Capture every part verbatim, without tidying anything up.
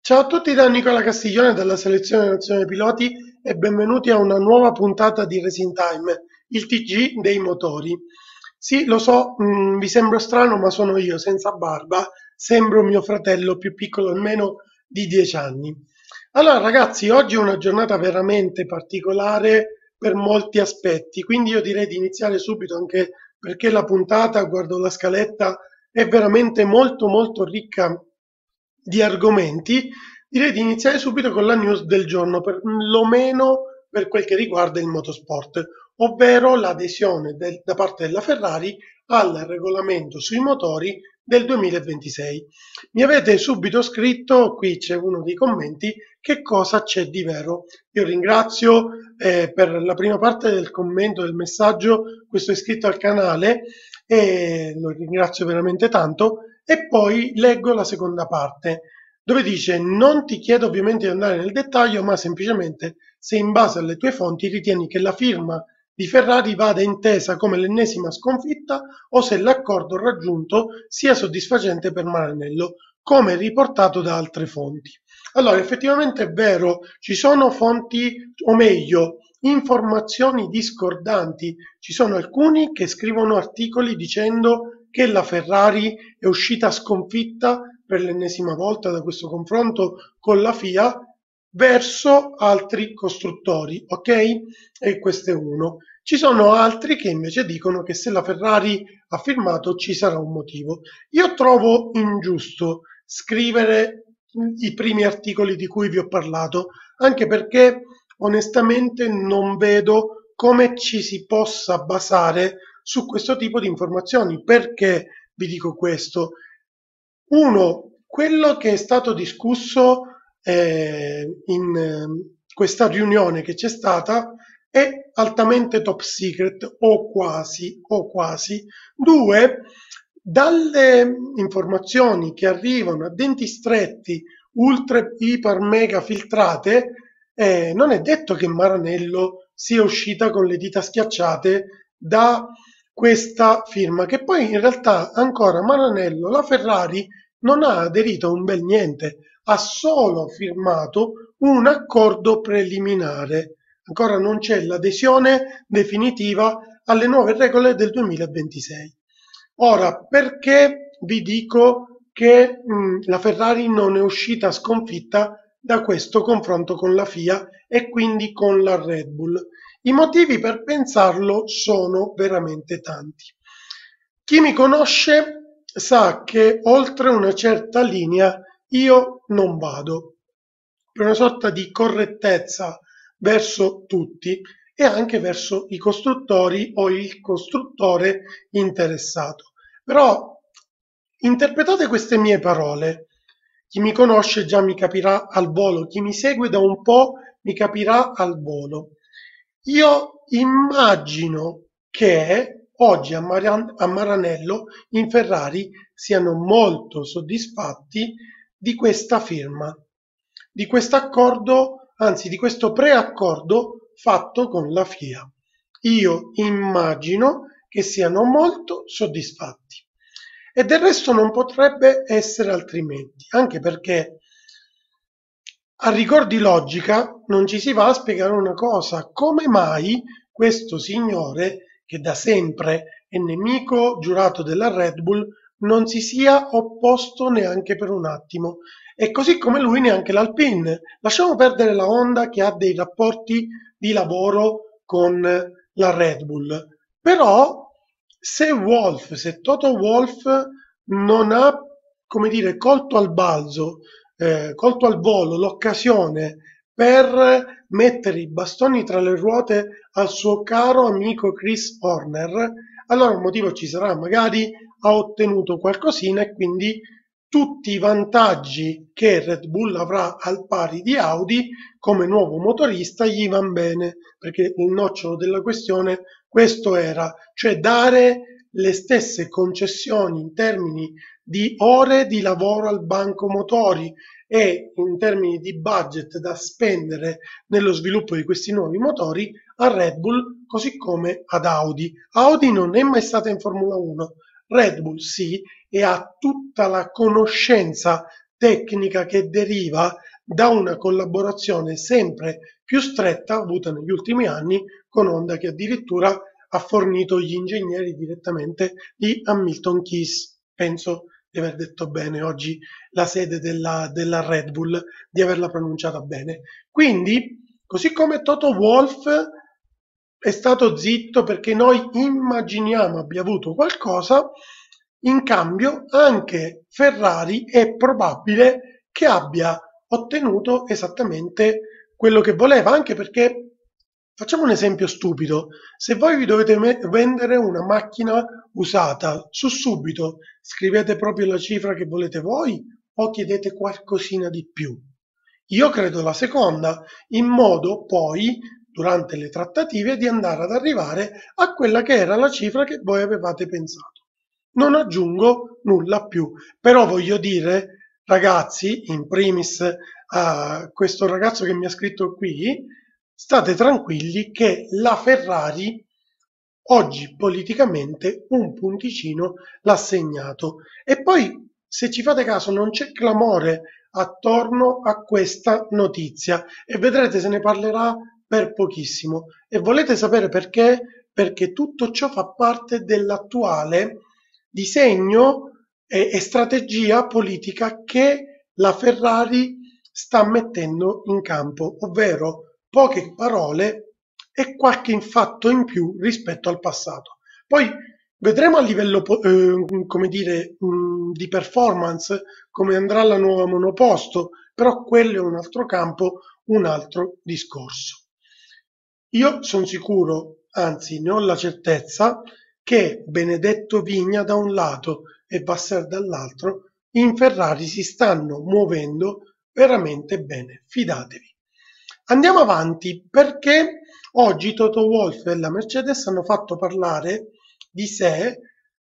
Ciao a tutti da Nicola Castiglione della Selezione Nazionale Piloti e benvenuti a una nuova puntata di Racing Time, il T G dei motori. Sì, lo so, mh, vi sembro strano, ma sono io senza barba, sembro mio fratello più piccolo almeno di dieci anni. Allora ragazzi, oggi è una giornata veramente particolare per molti aspetti, quindi io direi di iniziare subito anche perché la puntata, guardo la scaletta, è veramente molto molto ricca di argomenti. Direi di iniziare subito con la news del giorno, perlomeno per quel che riguarda il motorsport, ovvero l'adesione del, da parte della Ferrari al regolamento sui motori del duemilaventisei. Mi avete subito scritto, qui c'è uno dei commenti, che cosa c'è di vero. Io ringrazio eh, per la prima parte del commento, del messaggio, questo è iscritto al canale e lo ringrazio veramente tanto. E poi leggo la seconda parte, dove dice: non ti chiedo ovviamente di andare nel dettaglio, ma semplicemente se in base alle tue fonti ritieni che la firma di Ferrari vada intesa come l'ennesima sconfitta o se l'accordo raggiunto sia soddisfacente per Maranello, come riportato da altre fonti. Allora, effettivamente è vero, ci sono fonti, o meglio, informazioni discordanti. Ci sono alcuni che scrivono articoli dicendo che la Ferrari è uscita sconfitta per l'ennesima volta da questo confronto con la F I A verso altri costruttori, ok? E questo è uno. Ci sono altri che invece dicono che se la Ferrari ha firmato ci sarà un motivo. Io trovo ingiusto scrivere i primi articoli di cui vi ho parlato, anche perché onestamente non vedo come ci si possa basare su questo tipo di informazioni. Perché vi dico questo? Uno, quello che è stato discusso eh, in eh, questa riunione che c'è stata è altamente top secret o quasi, o quasi. Due, dalle informazioni che arrivano a denti stretti, ultra, iper, mega filtrate, eh, non è detto che Maranello sia uscita con le dita schiacciate da questa firma, che poi in realtà ancora Maranello, la Ferrari, non ha aderito a un bel niente, ha solo firmato un accordo preliminare. Ancora non c'è l'adesione definitiva alle nuove regole del duemilaventisei. Ora, perché vi dico che mh, la Ferrari non è uscita sconfitta da questo confronto con la F I A e quindi con la Red Bull? I motivi per pensarlo sono veramente tanti. Chi mi conosce sa che oltre una certa linea io non vado, per una sorta di correttezza verso tutti e anche verso i costruttori o il costruttore interessato. Però interpretate queste mie parole. Chi mi conosce già mi capirà al volo, chi mi segue da un po' mi capirà al volo. Io immagino che oggi a, Marian- a Maranello in Ferrari siano molto soddisfatti di questa firma, di questo accordo, anzi di questo preaccordo fatto con la F I A. Io immagino che siano molto soddisfatti. E del resto non potrebbe essere altrimenti, anche perché a rigor di logica non ci si va a spiegare una cosa: come mai questo signore, che da sempre è nemico giurato della Red Bull, non si sia opposto neanche per un attimo? E così come lui neanche l'Alpine. Lasciamo perdere la Honda, che ha dei rapporti di lavoro con la Red Bull. Però se Wolff, se Toto Wolff non ha, come dire, colto al balzo, eh, colto al volo l'occasione per mettere i bastoni tra le ruote al suo caro amico Chris Horner, allora un motivo ci sarà: magari ha ottenuto qualcosina e quindi tutti i vantaggi che Red Bull avrà al pari di Audi come nuovo motorista gli van bene, perché il nocciolo della questione questo era, cioè dare le stesse concessioni in termini di ore di lavoro al banco motori e in termini di budget da spendere nello sviluppo di questi nuovi motori a Red Bull, così come ad Audi. Audi non è mai stata in Formula uno, Red Bull sì, e ha tutta la conoscenza tecnica che deriva da una collaborazione sempre più stretta avuta negli ultimi anni con Honda, che addirittura ha fornito gli ingegneri direttamente di Hamilton Keys. Penso di aver detto bene oggi la sede della, della Red Bull, di averla pronunciata bene. Quindi, così come Toto Wolff è stato zitto perché noi immaginiamo abbia avuto qualcosa, in cambio anche Ferrari è probabile che abbia ottenuto esattamente quello che voleva, anche perché, facciamo un esempio stupido, se voi vi dovete vendere una macchina usata, su subito scrivete proprio la cifra che volete voi o chiedete qualcosina di più? Io credo la seconda, in modo poi, durante le trattative, di andare ad arrivare a quella che era la cifra che voi avevate pensato. Non aggiungo nulla più, però voglio dire, ragazzi, in primis a questo ragazzo che mi ha scritto qui, state tranquilli che la Ferrari oggi politicamente un punticino l'ha segnato. E poi, se ci fate caso, non c'è clamore attorno a questa notizia e vedrete, se ne parlerà per pochissimo. E volete sapere perché? Perché tutto ciò fa parte dell'attuale disegno e, e strategia politica che la Ferrari sta mettendo in campo, ovvero poche parole e qualche fatto in più rispetto al passato. Poi vedremo a livello eh, come dire, mh, di performance come andrà la nuova monoposto, però quello è un altro campo, un altro discorso. Io sono sicuro, anzi ne ho la certezza, che Benedetto Vigna da un lato e Vasser dall'altro in Ferrari si stanno muovendo veramente bene, fidatevi. Andiamo avanti, perché oggi Toto Wolff e la Mercedes hanno fatto parlare di sé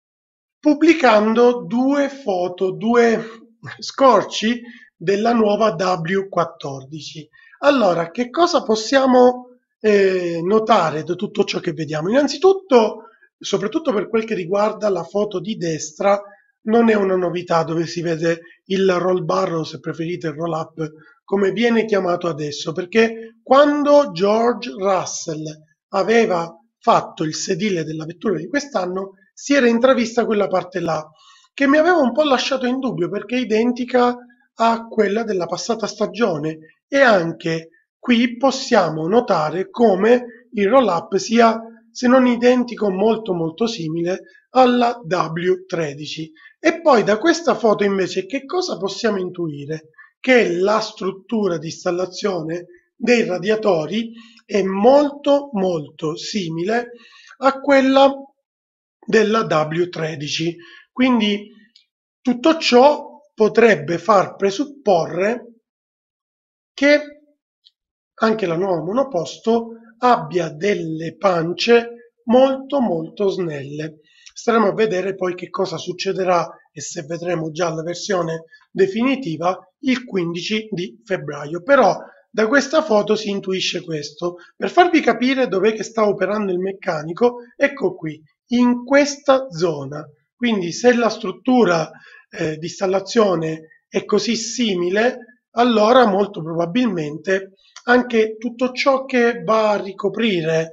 pubblicando due foto, due scorci della nuova W quattordici. Allora, che cosa possiamo eh, notare da tutto ciò che vediamo? Innanzitutto, soprattutto per quel che riguarda la foto di destra, non è una novità dove si vede il roll bar, o se preferite il roll up, come viene chiamato adesso, perché quando George Russell aveva fatto il sedile della vettura di quest'anno si era intravista quella parte là, che mi aveva un po' lasciato in dubbio perché è identica a quella della passata stagione, e anche qui possiamo notare come il roll up sia, se non identico, molto molto simile alla W tredici. E poi da questa foto invece che cosa possiamo intuire? Che la struttura di installazione dei radiatori è molto molto simile a quella della W tredici, quindi tutto ciò potrebbe far presupporre che anche la nuova monoposto abbia delle pance molto molto snelle. Staremo a vedere poi che cosa succederà e se vedremo già la versione definitiva il quindici di febbraio. Però da questa foto si intuisce questo. Per farvi capire dov'è che sta operando il meccanico, ecco qui, in questa zona. Quindi se la struttura eh, di installazione è così simile, allora molto probabilmente anche tutto ciò che va a ricoprire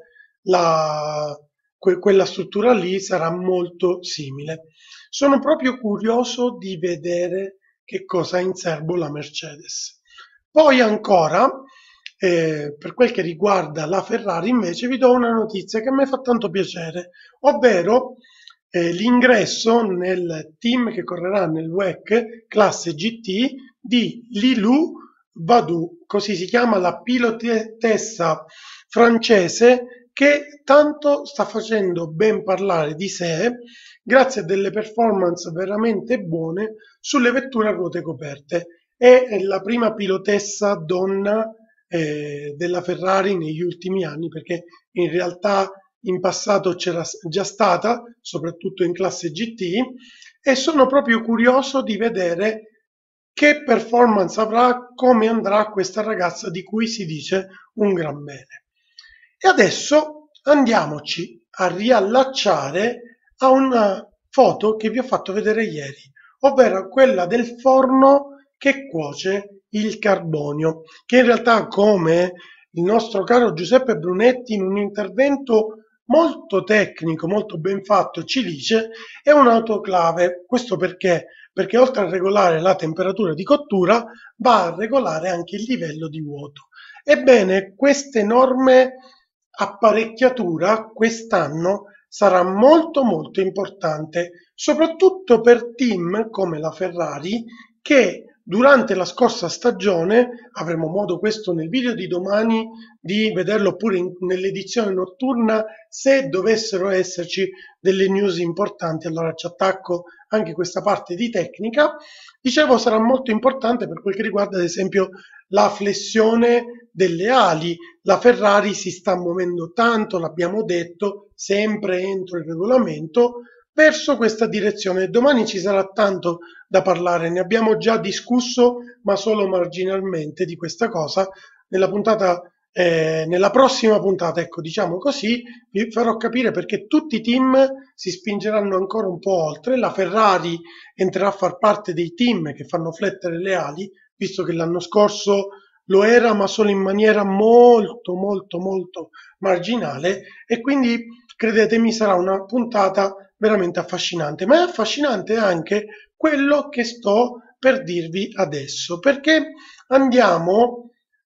la, que, quella struttura lì sarà molto simile. Sono proprio curioso di vedere che cosa ha in serbo la Mercedes. Poi ancora, eh, per quel che riguarda la Ferrari, invece vi do una notizia che mi fa tanto piacere, ovvero eh, l'ingresso nel team che correrà nel W E C classe G T di Lilou Vadou, così si chiama la pilotessa francese che tanto sta facendo ben parlare di sé grazie a delle performance veramente buone sulle vetture a ruote coperte. È la prima pilotessa donna eh, della Ferrari negli ultimi anni, perché in realtà in passato c'era già stata, soprattutto in classe G T, e sono proprio curioso di vedere che performance avrà, come andrà questa ragazza di cui si dice un gran bene. E adesso andiamoci a riallacciare a una foto che vi ho fatto vedere ieri, ovvero quella del forno che cuoce il carbonio, che in realtà, come il nostro caro Giuseppe Brunetti in un intervento molto tecnico, molto ben fatto, ci dice, è un'autoclave. Questo perché? Perché oltre a regolare la temperatura di cottura, va a regolare anche il livello di vuoto. Ebbene, questa enorme apparecchiatura quest'anno sarà molto molto importante, soprattutto per team come la Ferrari, che durante la scorsa stagione, avremo modo questo nel video di domani di vederlo, oppure nell'edizione notturna, se dovessero esserci delle news importanti, allora ci attacco anche questa parte di tecnica. Dicevo, sarà molto importante per quel che riguarda ad esempio la flessione delle ali. La Ferrari si sta muovendo tanto, l'abbiamo detto, sempre entro il regolamento, verso questa direzione. Domani ci sarà tanto da parlare, ne abbiamo già discusso, ma solo marginalmente di questa cosa. Nella puntata, eh, nella prossima puntata, ecco, diciamo così, vi farò capire perché tutti i team si spingeranno ancora un po' oltre. La Ferrari entrerà a far parte dei team che fanno flettere le ali, visto che l'anno scorso lo era, ma solo in maniera molto, molto, molto marginale, e quindi credetemi sarà una puntata veramente affascinante. Ma è affascinante anche quello che sto per dirvi adesso, perché andiamo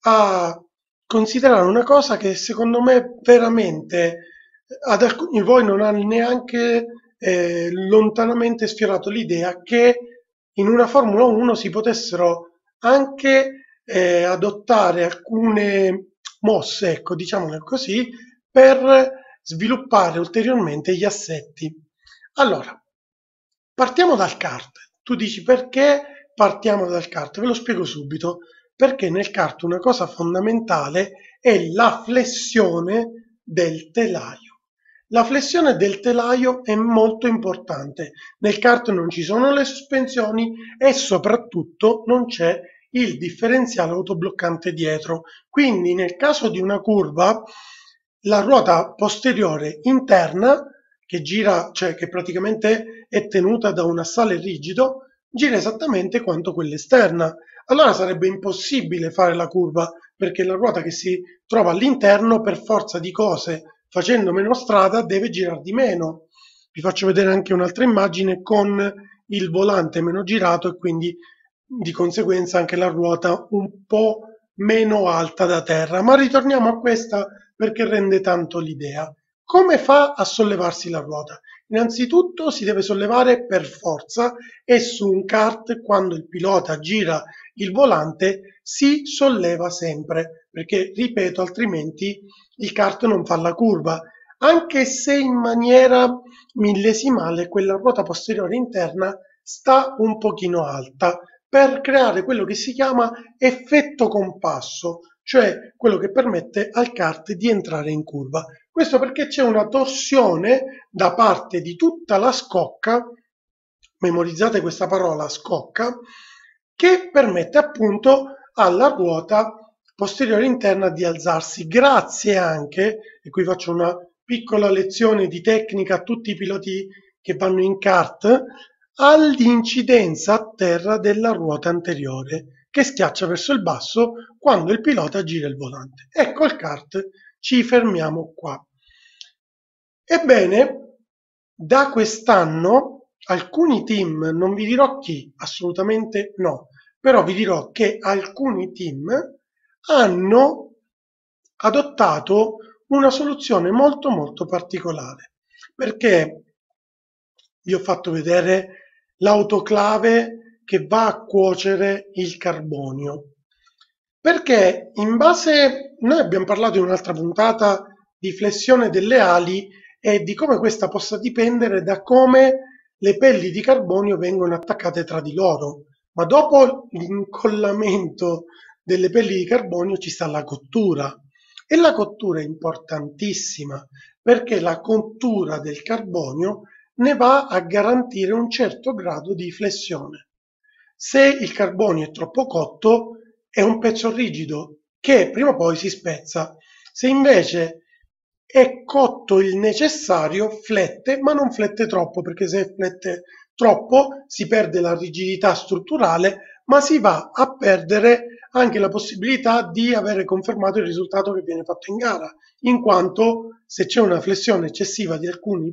a considerare una cosa che secondo me veramente ad alcuni di voi non ha neanche eh, lontanamente sfiorato l'idea che in una Formula uno si potessero anche eh, adottare alcune mosse, ecco, diciamole così, per sviluppare ulteriormente gli assetti. Allora, partiamo dal kart. Tu dici perché partiamo dal kart? Ve lo spiego subito. Perché nel kart una cosa fondamentale è la flessione del telaio. La flessione del telaio è molto importante. Nel kart non ci sono le sospensioni e soprattutto non c'è il differenziale autobloccante dietro. Quindi nel caso di una curva, la ruota posteriore interna, che gira, cioè che praticamente è tenuta da un assale rigido, gira esattamente quanto quella esterna. Allora sarebbe impossibile fare la curva, perché la ruota che si trova all'interno, per forza di cose, facendo meno strada, deve girare di meno. Vi faccio vedere anche un'altra immagine con il volante meno girato e quindi di conseguenza anche la ruota un po' meno alta da terra. Ma ritorniamo a questa perché rende tanto l'idea. Come fa a sollevarsi la ruota? Innanzitutto si deve sollevare per forza, e su un kart quando il pilota gira il volante si solleva sempre, perché ripeto, altrimenti il kart non fa la curva, anche se in maniera millesimale quella ruota posteriore interna sta un pochino alta, per creare quello che si chiama effetto compasso, cioè quello che permette al kart di entrare in curva. Questo perché c'è una torsione da parte di tutta la scocca, memorizzate questa parola scocca, che permette appunto alla ruota posteriore interna di alzarsi, grazie anche, e qui faccio una piccola lezione di tecnica a tutti i piloti che vanno in kart, all'incidenza a terra della ruota anteriore che schiaccia verso il basso quando il pilota gira il volante. Ecco il kart, ci fermiamo qua. Ebbene, da quest'anno alcuni team, non vi dirò chi, assolutamente no, però vi dirò che alcuni team hanno adottato una soluzione molto molto particolare, perché vi ho fatto vedere l'autoclave che va a cuocere il carbonio, perché in base, noi abbiamo parlato in un'altra puntata di flessione delle ali e di come questa possa dipendere da come le pelli di carbonio vengono attaccate tra di loro, ma dopo l'incollamento delle pelli di carbonio ci sta la cottura, e la cottura è importantissima perché la cottura del carbonio ne va a garantire un certo grado di flessione. Se il carbonio è troppo cotto è un pezzo rigido che prima o poi si spezza. Se invece è cotto il necessario, flette, ma non flette troppo, perché se flette troppo si perde la rigidità strutturale, ma si va a perdere anche la possibilità di avere confermato il risultato che viene fatto in gara, in quanto se c'è una flessione eccessiva di alcuni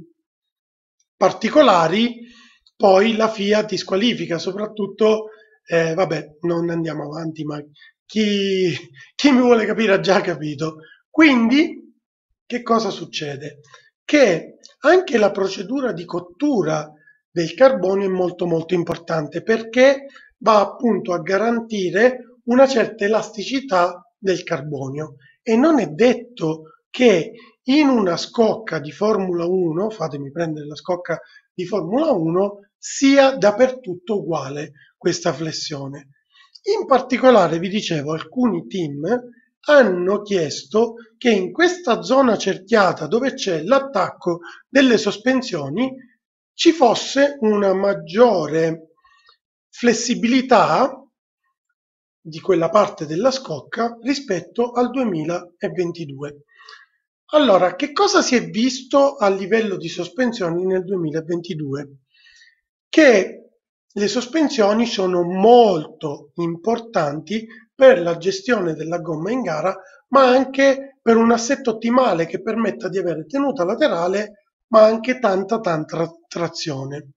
particolari, poi la F I A ti squalifica, soprattutto, eh, vabbè, non andiamo avanti, ma chi, chi mi vuole capire ha già capito. Quindi, che cosa succede? Che anche la procedura di cottura del carbonio è molto molto importante, perché va appunto a garantire una certa elasticità del carbonio, e non è detto che in una scocca di Formula uno, fatemi prendere la scocca di Formula uno, sia dappertutto uguale questa flessione. In particolare, vi dicevo, alcuni team hanno chiesto che in questa zona cerchiata dove c'è l'attacco delle sospensioni ci fosse una maggiore flessibilità di quella parte della scocca rispetto al duemilaventidue. Allora, che cosa si è visto a livello di sospensioni nel duemilaventidue? Che le sospensioni sono molto importanti per la gestione della gomma in gara, ma anche per un assetto ottimale che permetta di avere tenuta laterale, ma anche tanta tanta trazione.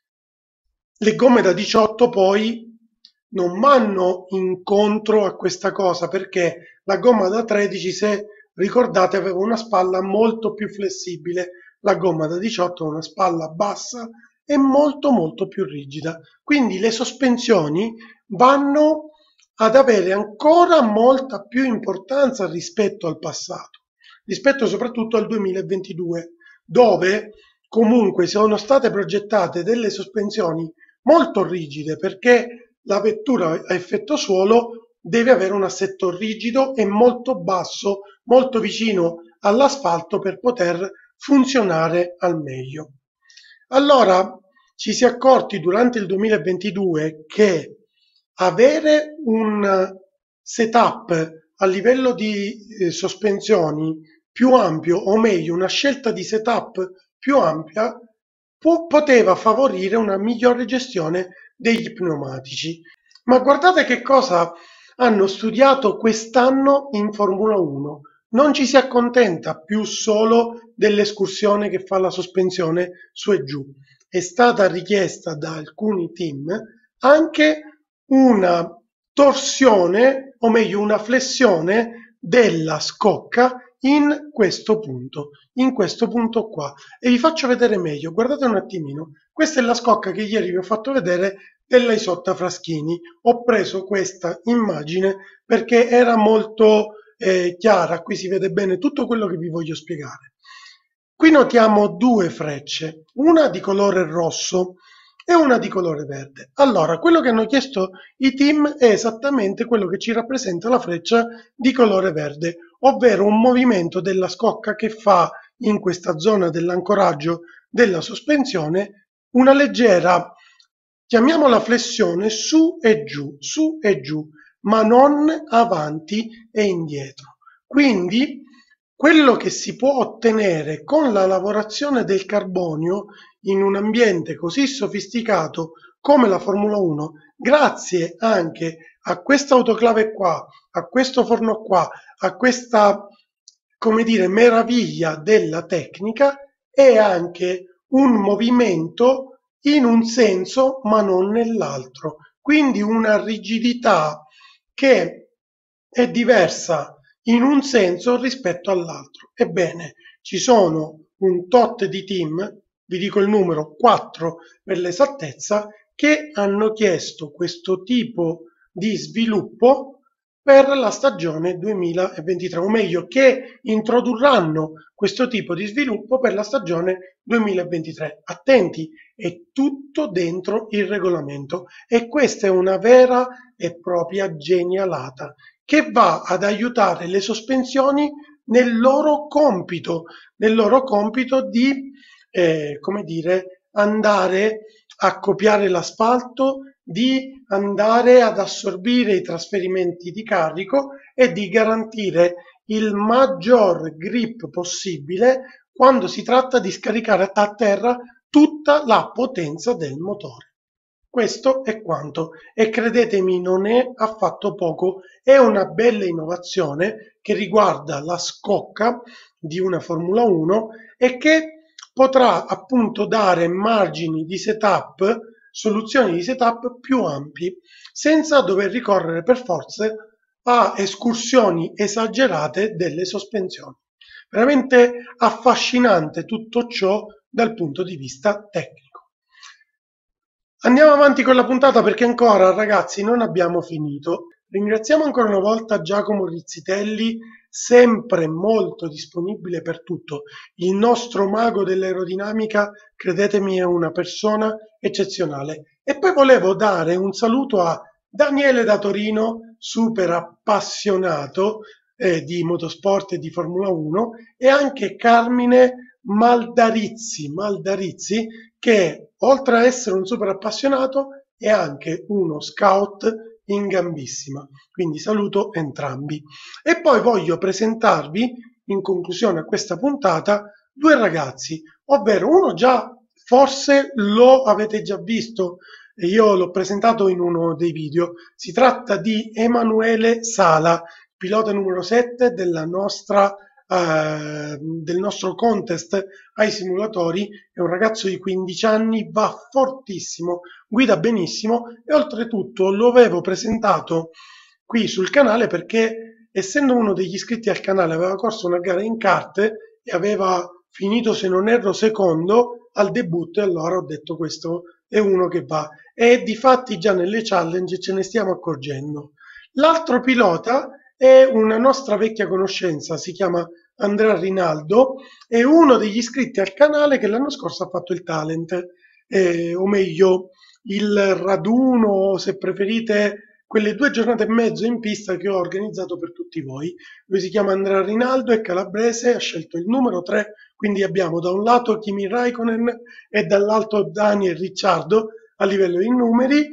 Le gomme da diciotto poi non vanno incontro a questa cosa, perché la gomma da tredici, se ricordate, aveva una spalla molto più flessibile, la gomma da diciotto ha una spalla bassa e molto molto più rigida, quindi le sospensioni vanno ad avere ancora molta più importanza rispetto al passato, rispetto soprattutto al duemilaventidue, dove comunque sono state progettate delle sospensioni molto rigide, perché la vettura a effetto suolo deve avere un assetto rigido e molto basso, molto vicino all'asfalto per poter funzionare al meglio. Allora ci si è accorti durante il duemilaventidue che avere un setup a livello di eh, sospensioni più ampio, o meglio una scelta di setup più ampia, può, poteva favorire una migliore gestione degli pneumatici. Ma guardate che cosa hanno studiato quest'anno in Formula uno. Non ci si accontenta più solo dell'escursione che fa la sospensione su e giù. È stata richiesta da alcuni team anche una torsione, o meglio una flessione della scocca in questo punto, in questo punto qua. E vi faccio vedere meglio, guardate un attimino, questa è la scocca che ieri vi ho fatto vedere della Isotta Fraschini. Ho preso questa immagine perché era molto eh, chiara, qui si vede bene tutto quello che vi voglio spiegare. Qui notiamo due frecce, una di colore rosso e una di colore verde. Allora, quello che hanno chiesto i team è esattamente quello che ci rappresenta la freccia di colore verde, ovvero un movimento della scocca che fa in questa zona dell'ancoraggio della sospensione una leggera, chiamiamola flessione, su e giù, su e giù, ma non avanti e indietro. Quindi quello che si può ottenere con la lavorazione del carbonio in un ambiente così sofisticato come la Formula uno, grazie anche a questa autoclave qua, a questo forno qua, a questa, come dire, meraviglia della tecnica, è anche un movimento in un senso ma non nell'altro, quindi una rigidità che è diversa in un senso rispetto all'altro. Ebbene, ci sono un tot di team, vi dico il numero, quattro per l'esattezza, che hanno chiesto questo tipo di sviluppo per la stagione duemilaventitré, o meglio che introdurranno questo tipo di sviluppo per la stagione duemilaventitré. Attenti, è tutto dentro il regolamento e questa è una vera e propria genialata che va ad aiutare le sospensioni nel loro compito, nel loro compito di, eh, come dire, andare a copiare l'asfalto, di andare ad assorbire i trasferimenti di carico e di garantire il maggior grip possibile quando si tratta di scaricare a terra tutta la potenza del motore. Questo è quanto, e credetemi non è affatto poco, è una bella innovazione che riguarda la scocca di una Formula uno e che potrà appunto dare margini di setup, soluzioni di setup più ampi, senza dover ricorrere per forza a escursioni esagerate delle sospensioni. Veramente affascinante tutto ciò dal punto di vista tecnico. Andiamo avanti con la puntata perché ancora, ragazzi, non abbiamo finito. Ringraziamo ancora una volta Giacomo Rizzitelli, sempre molto disponibile per tutto. Il nostro mago dell'aerodinamica, credetemi, è una persona eccezionale. E poi volevo dare un saluto a Daniele da Torino, super appassionato eh, di motorsport e di Formula uno, e anche Carmine Maldarizzi, Maldarizzi che oltre a essere un super appassionato è anche uno scout in gambissima. Quindi saluto entrambi. E poi voglio presentarvi, in conclusione a questa puntata, due ragazzi, ovvero uno già forse lo avete già visto, e io l'ho presentato in uno dei video. Si tratta di Emanuele Sala, pilota numero sette della nostra Uh, del nostro contest ai simulatori. È un ragazzo di quindici anni, va fortissimo, guida benissimo e oltretutto lo avevo presentato qui sul canale perché, essendo uno degli iscritti al canale, aveva corso una gara in kart e aveva finito, se non erro, secondo al debutto, e allora ho detto questo è uno che va, e difatti già nelle challenge ce ne stiamo accorgendo. L'altro pilota è una nostra vecchia conoscenza, si chiama Andrea Rinaldo, è uno degli iscritti al canale che l'anno scorso ha fatto il talent, eh, o meglio il raduno, se preferite, quelle due giornate e mezzo in pista che ho organizzato per tutti voi. Lui si chiama Andrea Rinaldo, è calabrese, ha scelto il numero tre, quindi abbiamo da un lato Kimi Raikkonen e dall'altro Daniel Ricciardo a livello di numeri,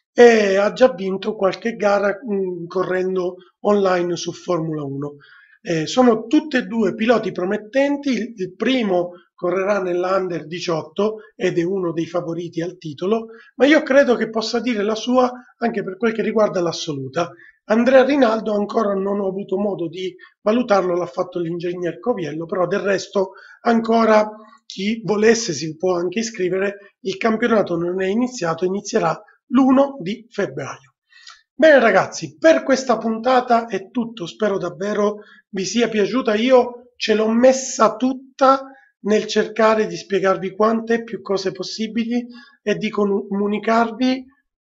e ha già vinto qualche gara mh, correndo online su Formula uno. Eh, sono tutti e due piloti promettenti, il, il primo correrà nell'Under diciotto ed è uno dei favoriti al titolo, ma io credo che possa dire la sua anche per quel che riguarda l'assoluta. Andrea Rinaldo ancora non ho avuto modo di valutarlo, l'ha fatto l'ingegner Coviello, però del resto ancora chi volesse si può anche iscrivere, il campionato non è iniziato, inizierà l'primo di febbraio. Bene ragazzi, per questa puntata è tutto, spero davvero vi sia piaciuta. Io ce l'ho messa tutta nel cercare di spiegarvi quante più cose possibili e di comunicarvi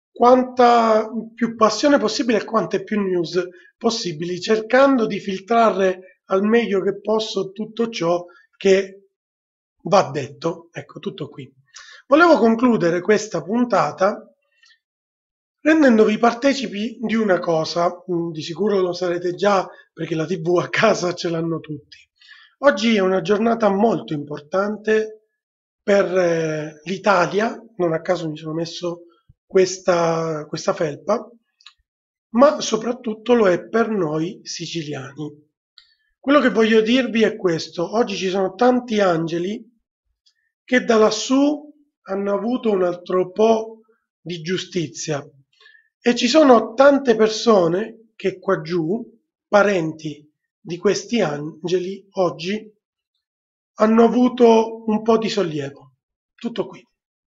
quanta più passione possibile e quante più news possibili, cercando di filtrare al meglio che posso tutto ciò che va detto. Ecco, tutto qui. Volevo concludere questa puntata rendendovi partecipi di una cosa, di sicuro lo sarete già perché la tivù a casa ce l'hanno tutti. Oggi è una giornata molto importante per eh, l'Italia, non a caso mi sono messo questa, questa felpa, ma soprattutto lo è per noi siciliani. Quello che voglio dirvi è questo: oggi ci sono tanti angeli che da lassù hanno avuto un altro po' di giustizia. E ci sono tante persone che qua giù, parenti di questi angeli, oggi hanno avuto un po' di sollievo. Tutto qui.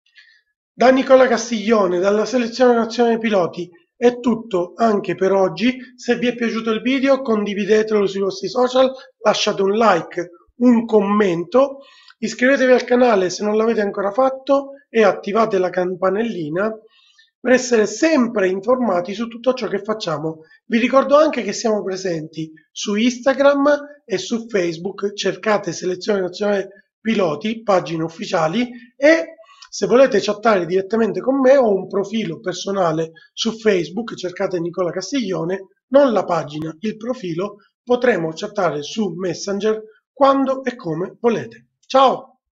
Da Nicola Castiglione, dalla Selezione Nazionale Piloti, è tutto anche per oggi. Se vi è piaciuto il video, condividetelo sui vostri social, lasciate un like, un commento, iscrivetevi al canale se non l'avete ancora fatto e attivate la campanellina per essere sempre informati su tutto ciò che facciamo. Vi ricordo anche che siamo presenti su Instagram e su Facebook, cercate Selezione Nazionale Piloti, pagine ufficiali, e se volete chattare direttamente con me ho un profilo personale su Facebook, cercate Nicola Castiglione, non la pagina, il profilo, potremo chattare su Messenger quando e come volete. Ciao!